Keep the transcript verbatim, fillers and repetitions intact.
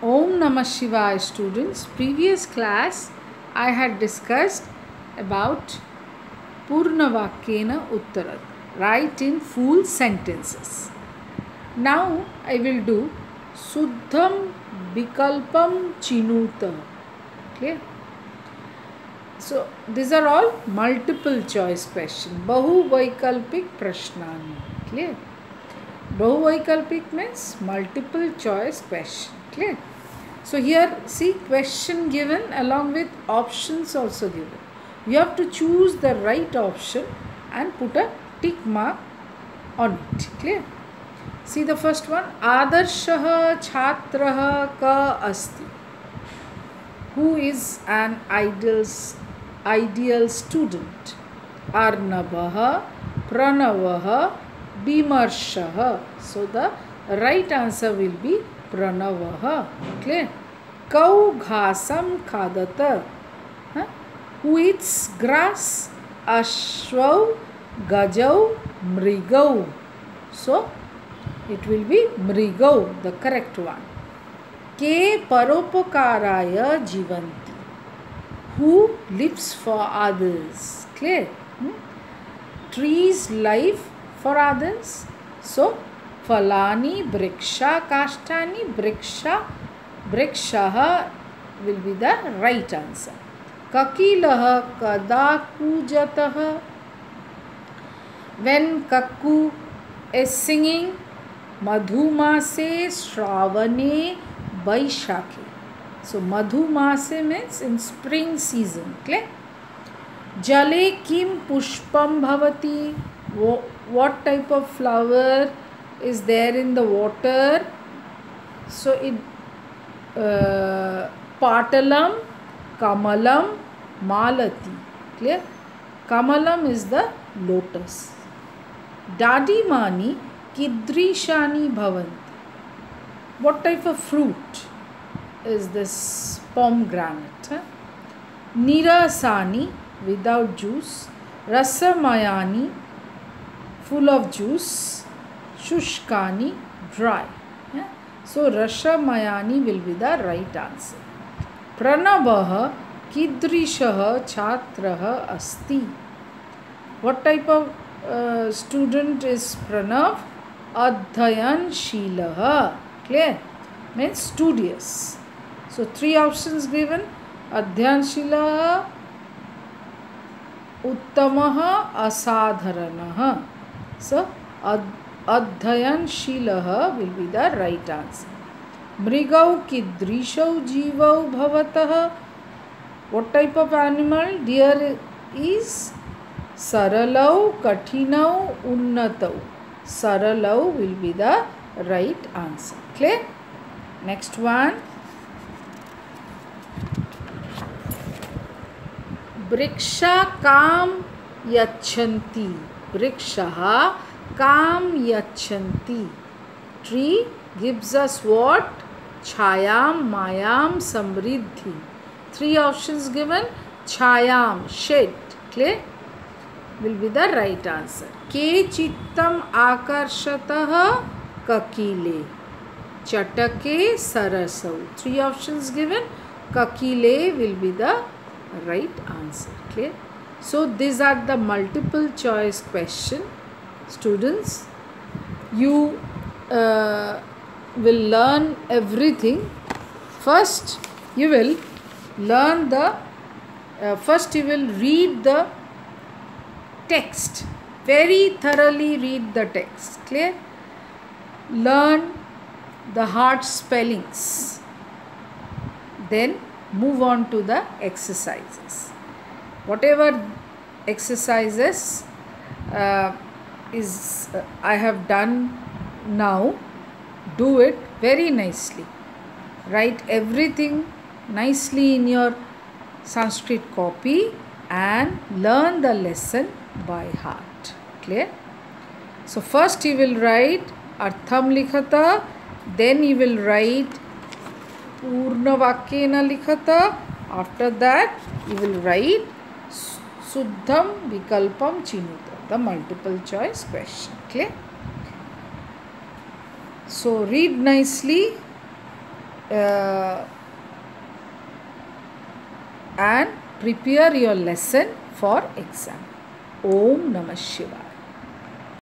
Om Namah Shivaya students. Previous class I had discussed about Purnavakyena Uttarad. Write in full sentences. Now I will do Suddham Vikalpam Chinuta. Clear? So these are all multiple choice questions. Bahu Vaikalpik Prashnani. Clear? Bahu Vaikalpik means multiple choice question. Clear? So here see question given along with options also given. You have to choose the right option and put a tick mark on it. Clear? See the first one. Adarshah Chhatrah ka asti. Who is an ideal, ideal student? Arnabah, Pranavah, Bimarshah. So the right answer will be Pranavah. Clear? Kau ghasam khadata. Huh? Who eats grass? Ashwau, Gajau, Mrigau. So it will be Mrigau, the correct one. Ke paropakaraya jivanti. Who lives for others? Clear? Hmm? Trees live for others. So Falani, Briksha, Kashtani, Briksha, Brikshaha will be the right answer. Kakilaha kada kujataha. When Kakku is singing, Madhumase Shravane Vaishakhe. So Madhumase means in spring season. Clear? Jale kim pushpam bhavati. What type of flower is there in the water? So it uh, Patalam, Kamalam, Malati. Clear? Kamalam is the lotus. Dadi mani Kidrishani bhavanti. What type of fruit is this pomegranate? Huh? Nirasani, without juice. Rasamayani, full of juice. Shushkani, dry. Yeah? So Rasamayani will be the right answer. Pranavaha Kidrishaha Chhatraha Asti. What type of uh, student is Pranav? Adhayan Shilaha. Clear? Means studious. So three options given. Adhayan Shilaha, Uttamaha, Asadharanaha. So Adhayan Shilaha will be the right answer. Mrigau Kidrishau Jivau Bhavataha. What type of animal? Deer is Saralau, Kathinau, Unnatau. Saralau will be the right answer. Clear? Next one. Briksha Kam Yachanti. Brikshaha Kam Yachanti. Tree gives us what? Chayam, Mayam, Samriddhi. Three options given. Chayam, shade. Clear? Will be the right answer. Ke chittam akarshatah kakile. Chatake sarasau. Three options given. Kakile will be the right answer. Clear? So these are the multiple choice question. Students, you uh, will learn everything. First you will learn the uh, first you will read the text. Very thoroughly read the text. Clear? Learn the hard spellings. Then move on to the exercises. Whatever exercises uh, is uh, I have done now, do it very nicely. Write everything nicely in your Sanskrit copy and learn the lesson by heart. Clear? So first you will write Artham Likhata, then you will write Purnavakyena Likhata. After that you will write Suddham Vikalpam Chinuta, the multiple choice question. Clear? So read nicely uh, and prepare your lesson for exam. Om Namah Shivaya.